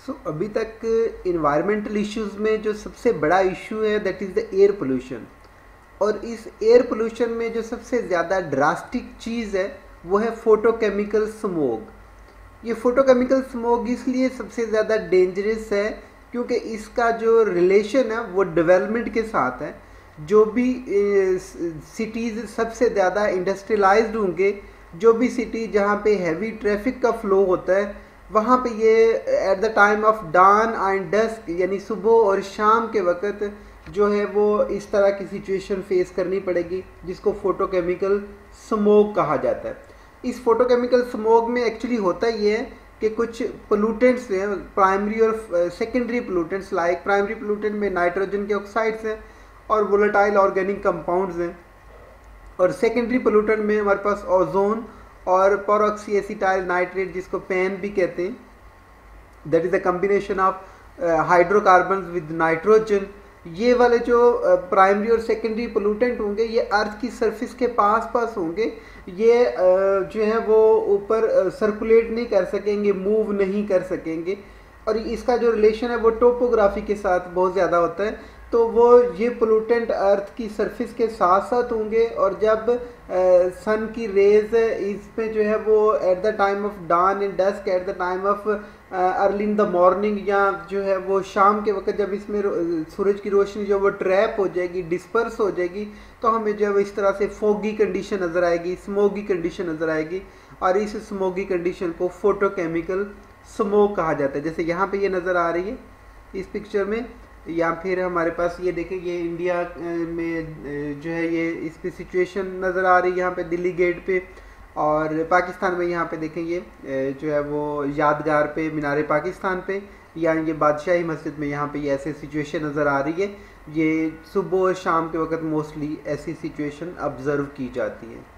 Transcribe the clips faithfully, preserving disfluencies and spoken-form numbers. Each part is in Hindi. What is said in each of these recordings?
सो so, अभी तक इन्वायरमेंटल इश्यूज में जो सबसे बड़ा इशू है that is the air pollution. और इस एयर पोल्यूशन में जो सबसे ज़्यादा ड्रास्टिक चीज़ है वो है फोटोकेमिकल स्मोग। ये फोटोकेमिकल स्मोग इसलिए सबसे ज़्यादा डेंजरस है क्योंकि इसका जो रिलेशन है वो डेवलपमेंट के साथ है। जो भी सिटीज़ सबसे ज़्यादा इंडस्ट्रियलाइज्ड होंगे, जो भी सिटी जहाँ पे हैवी ट्रैफिक का फ्लो होता है, वहाँ पे ये at the time of dawn and dusk यानी सुबह और शाम के वक्त जो है वो इस तरह की सिचुएशन फेस करनी पड़ेगी जिसको फोटोकेमिकल स्मोक कहा जाता है। इस फोटोकेमिकल स्मोक में एक्चुअली होता ये है कि कुछ पोल्यूटेंट्स हैं, प्राइमरी और secondary pollutants. Like primary pollutant में नाइट्रोजन के ऑक्साइड्स हैं और वोलेटाइल ऑर्गेनिक कंपाउंड्स हैं, और सेकेंडरी पोल्यूटेंट में हमारे पास ओजोन और पेरोक्सी एसिटाइल नाइट्रेट जिसको पैन भी कहते हैं, that is a combination of hydrocarbon with nitrogen. ये वाले जो प्राइमरी और सेकेंडरी पोल्यूटेंट होंगे ये अर्थ की सरफेस के पास पास होंगे। ये uh, जो है वो ऊपर सर्कुलेट uh, नहीं कर सकेंगे, मूव नहीं कर सकेंगे, और इसका जो रिलेशन है वो टोपोग्राफी के साथ बहुत ज़्यादा होता है। तो वो ये पोल्यूटेंट अर्थ की सरफेस के साथ साथ होंगे, और जब सन की रेज इसमें जो है वो at the time of dawn and dusk, at the time of early in the morning या जो है वो शाम के वक्त जब इसमें सूरज की रोशनी जो वो ट्रैप हो जाएगी, डिस्पर्स हो जाएगी, तो हमें जो है इस तरह से फोगी कंडीशन नज़र आएगी, स्मोगी कंडीशन नज़र आएगी, और इस स्मोगी कंडीशन को फोटोकेमिकल स्मोक कहा जाता है। जैसे यहाँ पे ये नज़र आ रही है इस पिक्चर में, या फिर हमारे पास ये देखें ये इंडिया में जो है ये इस पे सिचुएशन नज़र आ रही है यहाँ पे दिल्ली गेट पे, और पाकिस्तान में यहाँ पे देखें ये जो है वो यादगार पे मीनार पाकिस्तान पे, या ये बादशाही मस्जिद में यहाँ पे ये ऐसे सिचुएशन नज़र आ रही है। ये सुबह और शाम के वक्त मोस्टली ऐसी सिचुएशन ऑब्ज़र्व की जाती है।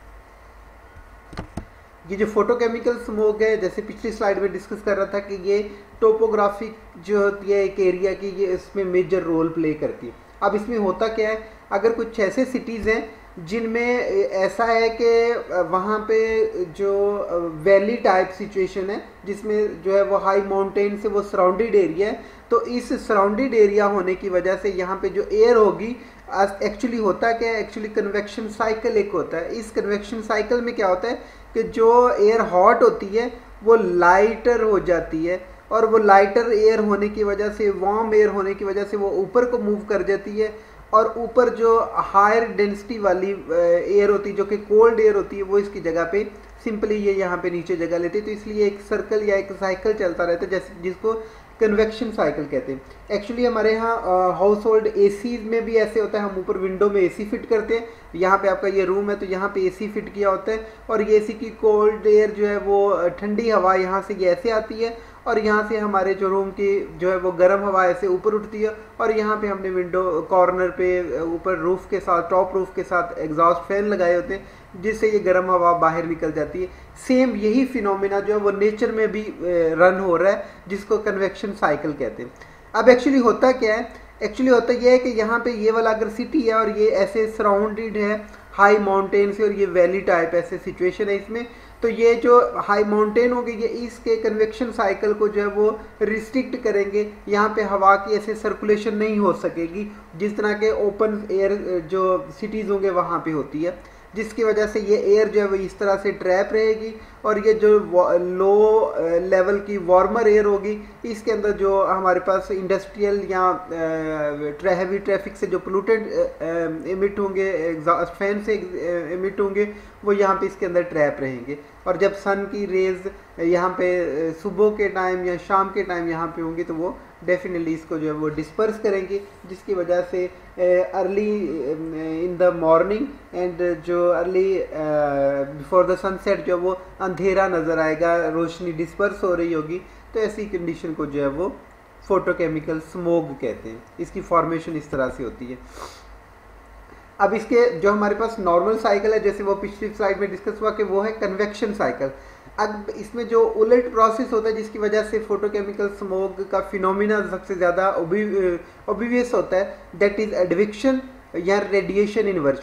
ये जो फोटोकेमिकल स्मोक है, जैसे पिछली स्लाइड में डिस्कस कर रहा था कि ये टोपोग्राफिक जो होती है एक एरिया की, ये इसमें मेजर रोल प्ले करती है। अब इसमें होता क्या है, अगर कुछ ऐसे सिटीज़ हैं जिनमें ऐसा है कि वहाँ पे जो वैली टाइप सिचुएशन है जिसमें जो है वो हाई माउंटेन से वो सराउंडेड एरिया है, तो इस सराउंडेड एरिया होने की वजह से यहाँ पे जो एयर होगी, एक्चुअली होता क्या है, एक्चुअली कन्वेक्शन साइकिल एक होता है। इस कन्वेक्शन साइकिल में क्या होता है कि जो एयर हॉट होती है वो लाइटर हो जाती है, और वो लाइटर एयर होने की वजह से, वार्म एयर होने की वजह से वो ऊपर को मूव कर जाती है, और ऊपर जो हायर डेंसिटी वाली एयर होती है जो कि कोल्ड एयर होती है वो इसकी जगह पे सिंपली ये यहाँ पे नीचे जगह लेती है। तो इसलिए एक सर्कल या एक साइकिल चलता रहता है जैसे जिसको कन्वेक्शन साइकिल कहते हैं। एक्चुअली हमारे यहाँ हाउस होल्ड एसी में भी ऐसे होता है, हम ऊपर विंडो में एसी फिट करते हैं। यहाँ पे आपका ये रूम है तो यहाँ पे एसी फिट किया होता है, और ये एसी की कोल्ड एयर जो है वो ठंडी हवा यहाँ से ये ऐसे आती है, और यहाँ से हमारे जो रूम की जो है वो गर्म हवा ऐसे ऊपर उठती है, और यहाँ पे हमने विंडो कॉर्नर पे ऊपर रूफ के साथ, टॉप रूफ के साथ एग्जॉस्ट फैन लगाए होते हैं जिससे ये गर्म हवा बाहर निकल जाती है। सेम यही फिनोमेना जो है वो नेचर में भी रन हो रहा है जिसको कन्वेक्शन साइकिल कहते हैं। अब एक्चुअली होता क्या है, एक्चुअली होता यह है कि यहाँ पे ये वाला अगर सिटी है और ये ऐसे सराउंडेड है हाई माउंटेन से, और ये वैली टाइप ऐसे सिचुएशन है इसमें, तो ये जो हाई माउंटेन होंगे ये इसके कन्वेक्शन साइकिल को जो है वो रिस्ट्रिक्ट करेंगे। यहाँ पे हवा की ऐसे सर्कुलेशन नहीं हो सकेगी जिस तरह के ओपन एयर जो सिटीज़ होंगे वहाँ पे होती है, जिसकी वजह से ये एयर जो है वो इस तरह से ट्रैप रहेगी, और ये जो लो लेवल की वार्मर एयर होगी इसके अंदर जो हमारे पास इंडस्ट्रियल या हैवी ट्रैफिक से जो पोल्यूटेंट इमिट होंगे, एग्जॉस्ट फैन से इमिट होंगे, वो यहाँ पे इसके अंदर ट्रैप रहेंगे। और जब सन की रेज यहाँ पे सुबह के टाइम या शाम के टाइम यहाँ पे होंगी तो वो डेफिनेटली इसको जो है वो डिस्पर्स करेंगे, जिसकी वजह से early in the morning and जो अर्ली बिफोर द सनसेट जो वो अंधेरा नज़र आएगा, रोशनी डिस्पर्स हो रही होगी। तो ऐसी कंडीशन को जो है वो फोटोकेमिकल स्मोग कहते हैं। इसकी फॉर्मेशन इस तरह से होती है। अब इसके जो हमारे पास नॉर्मल साइकिल है, जैसे वो पिछली स्लाइड में डिस्कस हुआ कि वो है कन्वेक्शन साइकिल। अब इसमें जो उलट प्रोसेस होता है जिसकी वजह से फोटोकेमिकल स्मोक का फिनोमिना सबसे ज़्यादा ओबिवियस होता है, दैट इज़ एडवेक्शन या रेडिएशन इन्वर्जन।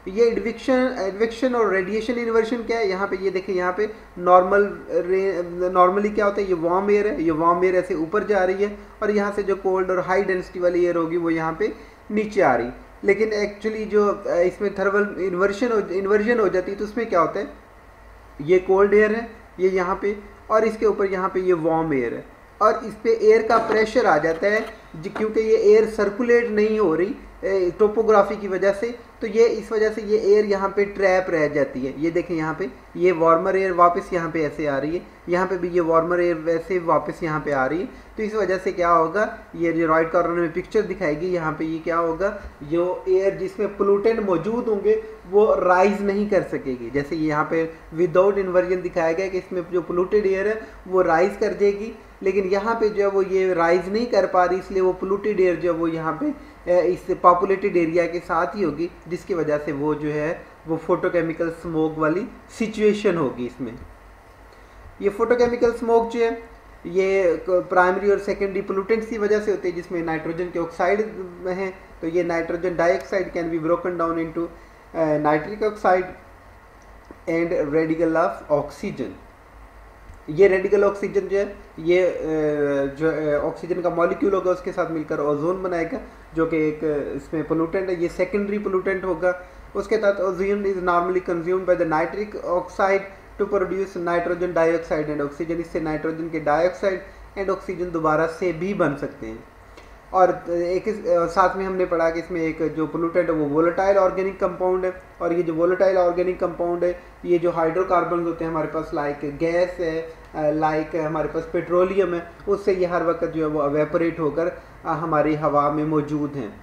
ये एडविक्शन एडविक्शन और रेडिएशन इन्वर्शन क्या है, यहाँ पे ये देखिए, यहाँ पे नॉर्मल नॉर्मली क्या होता है, ये वार्म एयर है, ये वार्म एयर ऐसे ऊपर जा रही है और यहाँ से जो कोल्ड और हाई डेंसिटी वाली एयर होगी वो यहाँ पे नीचे आ रही। लेकिन एक्चुअली जो इसमें थर्मल इन्वर्शन हो इन्वर्जन हो जाती है तो उसमें क्या होता है, ये कोल्ड एयर है ये यहाँ पे, और इसके ऊपर यहाँ पे ये वार्म एयर है, और इस पे एयर का प्रेशर आ जाता है क्योंकि ये एयर सर्कुलेट नहीं हो रही टोपोग्राफी की वजह से, तो ये इस वजह से ये एयर यहाँ पे ट्रैप रह जाती है। ये देखें यहाँ पे ये वार्मर एयर वापस यहाँ पे ऐसे आ रही है, यहाँ पे भी ये वार्मर एयर वैसे वापस यहाँ पे आ रही है, तो इस वजह से क्या होगा, ये जो राइट कॉर्नर में पिक्चर दिखाएगी यहाँ पे, ये क्या होगा, जो एयर जिसमें पोल्यूटेंट मौजूद होंगे वो राइज नहीं कर सकेगी। जैसे यहाँ पे विदाउट इन्वर्जन दिखाया गया कि इसमें जो पोल्यूटेड एयर है वो राइज कर जाएगी, लेकिन यहाँ पे जो है वो ये राइज नहीं कर पा रही, इसलिए वो पोल्यूटेड एयर जो है वो यहाँ पे इस पॉपुलेटेड एरिया के साथ ही होगी, जिसकी वजह से वो जो है वो फोटोकेमिकल स्मोक वाली सिचुएशन होगी इसमें। ये फोटोकेमिकल स्मोक जो है ये प्राइमरी और सेकेंडरी पोल्यूटेंट्स की वजह से होते हैं, जिसमें नाइट्रोजन के ऑक्साइड में है, तो ये nitrogen dioxide can be broken down into nitric oxide and radical of oxygen. ये रेडिकल ऑक्सीजन जो है ये जो ऑक्सीजन का मॉलिक्यूल होगा उसके साथ मिलकर ओजोन बनाएगा, जो कि एक इसमें पोल्यूटेंट है, ये सेकेंडरी पोल्यूटेंट होगा। उसके तहत ozone is normally consumed by the nitric oxide to produce nitrogen dioxide and oxygen. इससे नाइट्रोजन के डाइऑक्साइड एंड ऑक्सीजन दोबारा से भी बन सकते हैं। और एक साथ में हमने पढ़ा कि इसमें एक जो पोल्यूटेंट है वो वोलेटाइल ऑर्गेनिक कंपाउंड है, और ये जो वोलेटाइल ऑर्गेनिक कंपाउंड है ये जो हाइड्रोकार्बन होते हैं हमारे पास, लाइक गैस है, लाइक हमारे पास पेट्रोलियम है, उससे ये हर वक्त जो है वो एवेपोरेट होकर हमारी हवा में मौजूद हैं।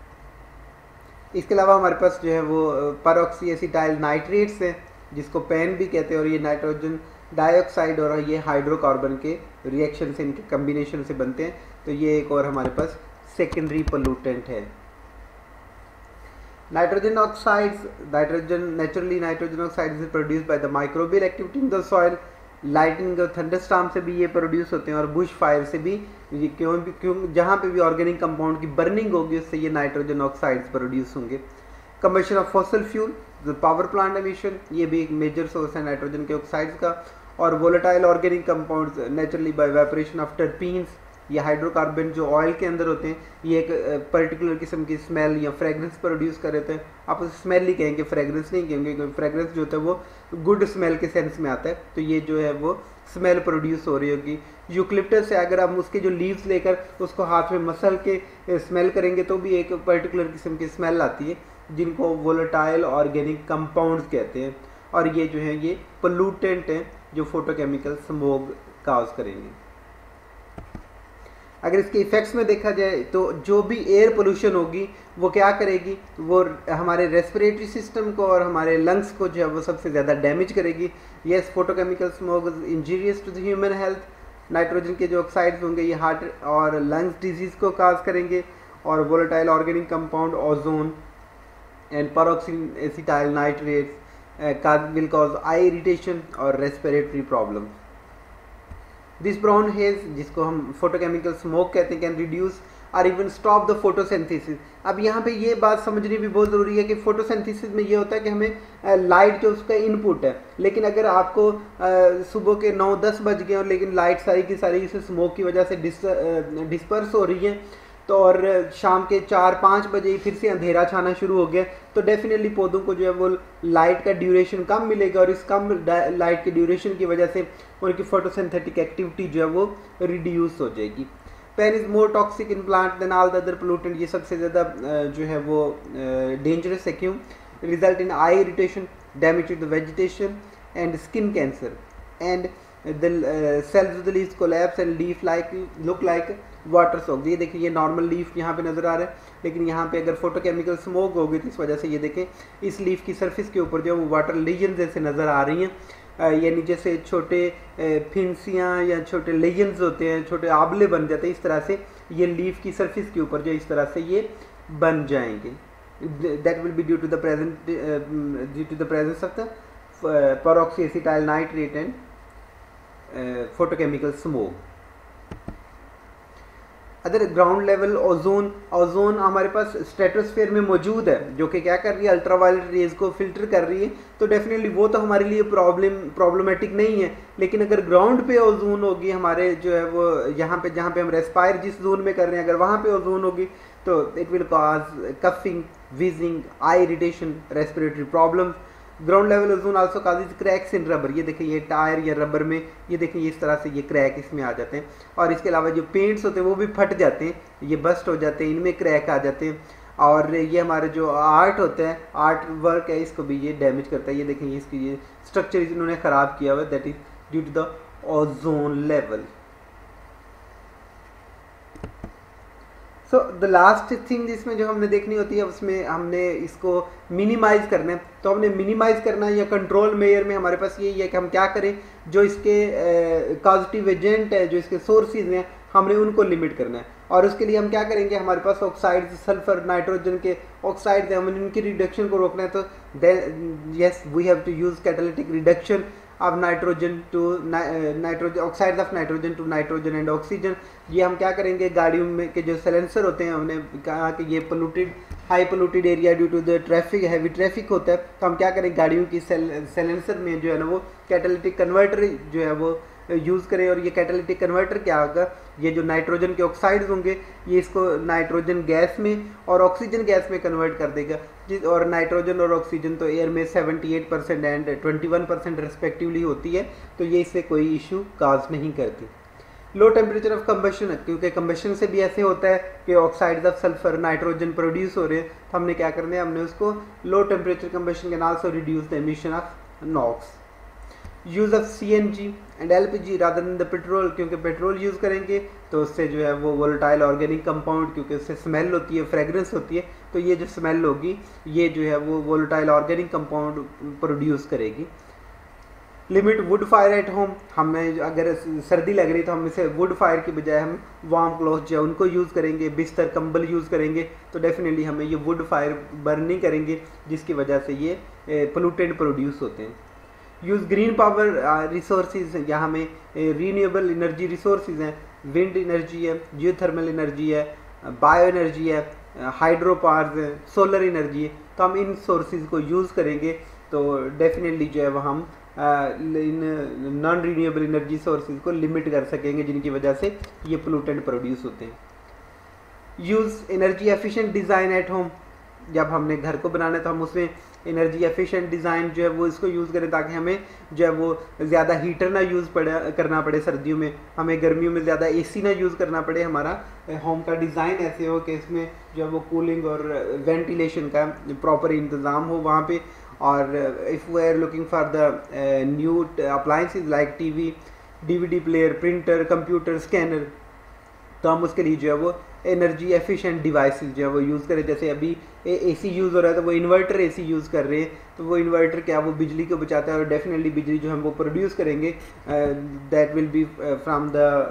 इसके अलावा हमारे पास जो है वो परऑक्सी एसिटाइल नाइट्रेट्स हैं जिसको पेन भी कहते हैं, और ये नाइट्रोजन डाइऑक्साइड और ये हाइड्रोकार्बन के रिएक्शन से, इनके कम्बिनेशन से बनते हैं, तो ये एक और हमारे पास सेकेंडरी पोल्यूटेंट है। Nitrogen oxides, nitrogen naturally nitrogen oxides is produced by the microbial activity in the soil, lightning और थंडरस्टॉर्म से भी ये प्रोड्यूस होते हैं, और बुश फायर से भी, ये क्यों भी क्यों जहाँ पे भी ऑर्गेनिक कंपाउंड की बर्निंग होगी उससे ये नाइट्रोजन ऑक्साइड्स प्रोड्यूस होंगे। Combustion of fossil fuel, power plant emission, ये भी एक मेजर सोर्स है नाइट्रोजन के ऑक्साइड्स का। और volatile organic compounds naturally by vaporation of terpenes, ये हाइड्रोकार्बन जो ऑयल के अंदर होते हैं ये एक पर्टिकुलर किस्म की स्मेल या फ्रेगरेंस प्रोड्यूस कर देते हैं। आप उसे स्मेल ही कहेंगे, फ्रेगरेंस नहीं कहेंगे, क्योंकि फ्रेगरेंस जो होता है वो गुड स्मेल के सेंस में आता है, तो ये जो है वो स्मेल प्रोड्यूस हो रही होगी। यूक्लिप्टस से अगर हम उसके जो लीव्स लेकर उसको हाथ में मसल के स्मेल करेंगे तो भी एक पर्टिकुलर किस्म की स्मेल आती है, जिनको वोलेटाइल ऑर्गेनिक कंपाउंड्स कहते हैं, और ये जो है ये पोल्यूटेंट हैं जो फोटोकेमिकल स्मोक काज करेंगे। अगर इसके इफ़ेक्ट्स में देखा जाए तो जो भी एयर पोल्यूशन होगी वो क्या करेगी, वो हमारे रेस्पिरेटरी सिस्टम को और हमारे लंग्स को जो है वो सबसे ज़्यादा डैमेज करेगी। Yes, photochemical smoke is injurious to the human health. Nitrogen के जो ऑक्साइड्स होंगे ये हार्ट और लंग्स डिजीज़ को काज करेंगे, और volatile organic compound ozone and peroxy acetyl nitrates will cause eye irritation और respiratory problem. This brown haze, जिसको हम फोटोकेमिकल स्मोक कहते हैं, कैन रिड्यूस और इवन स्टॉप द फोटोसिंथेसिस। अब यहाँ पे ये बात समझनी भी बहुत ज़रूरी है कि फोटोसिंथेसिस में ये होता है कि हमें लाइट जो उसका इनपुट है, लेकिन अगर आपको सुबह के नौ दस बज गए और लेकिन लाइट सारी की सारी इस स्मोक की वजह से डिस डिस्पर्स हो रही है, तो और शाम के चार पाँच बजे फिर से अंधेरा छाना शुरू हो गया, तो डेफिनेटली पौधों को जो है वो लाइट का ड्यूरेशन कम मिलेगा, और इस कम लाइट के ड्यूरेशन की वजह से उनकी फोटोसिंथेटिक एक्टिविटी जो है वो रिड्यूस हो जाएगी। PAN is more toxic in plant than all the other pollutant, ये सबसे ज़्यादा जो है वो डेंजरस है। क्यों? Result in eye irritation, damage to the vegetation and skin cancer, and the cells of the leaves collapse and leaf like look like water soak. ये देखिए ये नॉर्मल लीफ यहाँ पे नज़र आ रहा है, लेकिन यहाँ पे अगर फोटोकेमिकल स्मोक होगी तो इस वजह से ये देखें इस लीफ की सरफेस के ऊपर जो है वो वाटर लीजन जैसे नज़र आ रही हैं, यानी जैसे छोटे फिंसियाँ या छोटे लेजन्स होते हैं, छोटे आबले बन जाते हैं, इस तरह से ये लीफ की सरफेस के ऊपर जो इस तरह से ये बन जाएंगे। That will be due to the present due to the presence of the peroxy acetyl nitrate and photochemical smoke. Other ground level ozone, ozone हमारे पास स्ट्रेटोस्फेयर में मौजूद है जो कि क्या कर रही है, अल्ट्रावायलेट रेज को फिल्टर कर रही है, तो डेफिनेटली वो तो हमारे लिए प्रॉब्लम प्रॉब्लमेटिक नहीं है। लेकिन अगर ग्राउंड पे ओजोन होगी हमारे जो है वो यहाँ पे जहाँ पे हम रेस्पायर जिस जोन में कर रहे हैं, अगर वहाँ पे ओजोन होगी तो it will cause coughing, wheezing, eye irritation, respiratory problems. Ground level ozone also causes cracks in rubber, ये देखें ये टायर या रबर में ये देखें इस तरह से ये क्रैक इसमें आ जाते हैं। और इसके अलावा जो पेंट्स होते हैं वो भी फट जाते हैं, ये बस्ट हो जाते हैं, इनमें क्रैक आ जाते हैं। और ये हमारे जो आर्ट होता है, आर्ट वर्क है, इसको भी ये डैमेज करता है। ये देखें इसकी ये स्ट्रक्चर इन्होंने ख़राब किया हुआ है, that is due to the ozone level. So the last thing जिसमें जो हमने देखनी होती है उसमें हमने इसको मिनिमाइज़ करना है। तो हमने मिनिमाइज़ करना है या कंट्रोल मेयर में हमारे पास यही है कि हम क्या करें, जो इसके पॉजिटिव एजेंट है, जो इसके सोर्सेज हैं, हमने उनको लिमिट करना है। और उसके लिए हम क्या करेंगे, हमारे पास ऑक्साइड्स, सल्फर, नाइट्रोजन के ऑक्साइड्स हैं, हमें इनकी रिडक्शन को रोकना है। तो yes we have to use catalytic reduction of nitrogen to nitrogen, oxides of nitrogen to nitrogen and oxygen. ये हम क्या करेंगे, गाड़ियों में के जो सैलेंसर होते हैं, हमने कहा कि ये polluted, high polluted area due to the traffic, heavy traffic होता है, तो हम क्या करें, गाड़ियों की सैलेंसर में जो है ना वो कैटालिटिक कन्वर्टर जो है वो यूज़ करें। और ये कैटालिटिक कन्वर्टर क्या होगा, ये जो नाइट्रोजन के ऑक्साइड्स होंगे ये इसको नाइट्रोजन गैस में और ऑक्सीजन गैस में कन्वर्ट कर देगा। जिस और नाइट्रोजन और ऑक्सीजन तो एयर में अठहत्तर परसेंट एंड इक्कीस परसेंट रिस्पेक्टिवली होती है, तो ये इससे कोई इशू काज नहीं करती। लो टेम्परेचर ऑफ कंबशन, क्योंकि कंबशन से भी ऐसे होता है कि oxides of sulphur, nitrogen produce हो रहे हैं, तो हमने क्या करना है, हमने उसको low temperature combustion can also reduce the emission of NOx. Use of C N G and L P G rather than the petrol, क्योंकि पेट्रोल यूज़ करेंगे तो उससे जो है वो वोलेटाइल ऑर्गेनिक कंपाउंड, क्योंकि उससे स्मेल होती है, फ्रेगरेंस होती है, तो ये जो स्मेल होगी ये जो है वो वोलेटाइल ऑर्गेनिक कंपाउंड प्रोड्यूस करेगी। Limit wood fire at home, हमें अगर सर्दी लग रही तो हम इसे वुड फायर की बजाय हम वार्म क्लॉथ जो है उनको यूज़ करेंगे, बिस्तर कंबल यूज़ करेंगे, तो डेफिनेटली हमें ये वुड फायर बर्न नहीं करेंगे, जिसकी वजह से ये पोल्यूटेंट प्रोड्यूस होते हैं। यूज़ ग्रीन पावर रिसोर्सेज, यहाँ में रीन्यूएबल एनर्जी रिसोर्सेज हैं, विंड एनर्जी है, जियोथर्मल एनर्जी है, बायो एनर्जी है, हाइड्रो पावर्स है, सोलर एनर्जी है, तो हम इन सोर्सेज को यूज़ करेंगे तो डेफिनेटली जो है वह हम इन नॉन रीन्यूएबल एनर्जी सोर्सेज को लिमिट कर सकेंगे, जिनकी वजह से ये पोल्यूटेंट प्रोड्यूस होते हैं। Use energy efficient design at home, जब हमने घर को बनाना है तो हम उसमें एनर्जी एफिशिएंट डिज़ाइन जो है वो इसको यूज़ करें, ताकि हमें जो है वो ज़्यादा हीटर ना यूज़ पड़े करना पड़े सर्दियों में, हमें गर्मियों में ज़्यादा एसी ना यूज़ करना पड़े। हमारा होम का डिज़ाइन ऐसे हो कि इसमें जो है वो कूलिंग और वेंटिलेशन का प्रॉपर इंतज़ाम हो वहाँ पे। और if we are looking for the new appliances like TV, DVD player, printer, computer, scanner, तो हम उसके लिए जो है वो एनर्जी एफिशिएंट डिवाइसेस जो है वो यूज़ करें। जैसे अभी एसी यूज़ हो रहा है तो वो इन्वर्टर एसी यूज़ कर रहे हैं, तो वो इन्वर्टर क्या वो बिजली को बचाता है और डेफिनेटली बिजली जो हम वो प्रोड्यूस करेंगे that will be from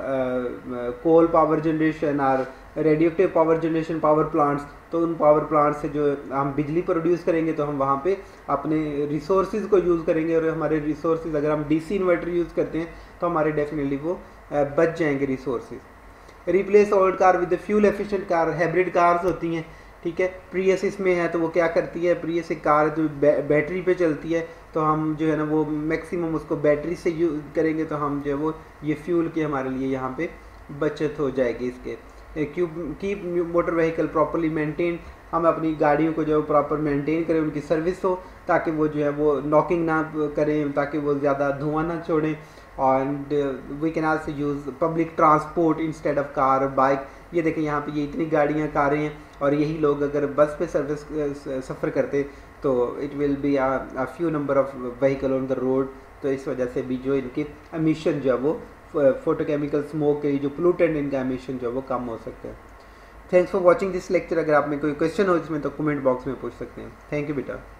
the coal power generation और radioactive power generation power plants. तो उन पावर प्लांट से जो हम बिजली प्रोड्यूस करेंगे तो हम वहाँ पे अपने रिसोर्सेज को यूज़ करेंगे, और हमारे रिसोर्सेज अगर हम डीसी इन्वर्टर यूज़ करते हैं तो हमारे डेफिनेटली वो बच जाएंगे resources. Replace old car with fuel efficient car, hybrid cars होती हैं, ठीक है। प्रियस इसमें है तो वो क्या करती है, प्रियस एक कार जो बै, बैटरी पे चलती है, तो हम जो है ना वो मैक्सिमम उसको बैटरी से यूज करेंगे, तो हम जो है वो ये फ्यूल की हमारे लिए यहाँ पे बचत हो जाएगी इसके। Keep motor vehicle properly maintain, हम अपनी गाड़ियों को जो है प्रॉपर मेंटेन करें, उनकी सर्विस हो, ताकि वो जो है वो नॉकिंग ना करें, ताकि वो ज़्यादा धुआं ना छोड़ें। And we can also use public transport instead of car और बाइक। ये देखें यहाँ पे ये इतनी गाड़ियाँ, कारें हैं, और यही लोग अगर बस पे सर्विस सफ़र करते तो it will be a few number of vehicle on the road. तो इस वजह से भी जो इनके एमिशन जो है वो फोटोकेमिकल स्मोक के जो पोल्यूटेंट इनका एमिशन जो है वो कम हो सकता है। Thanks for watching this lecture. अगर आप में कोई क्वेश्चन हो इसमें तो कमेंट बॉक्स में पूछ सकते हैं। थैंक यू बेटा।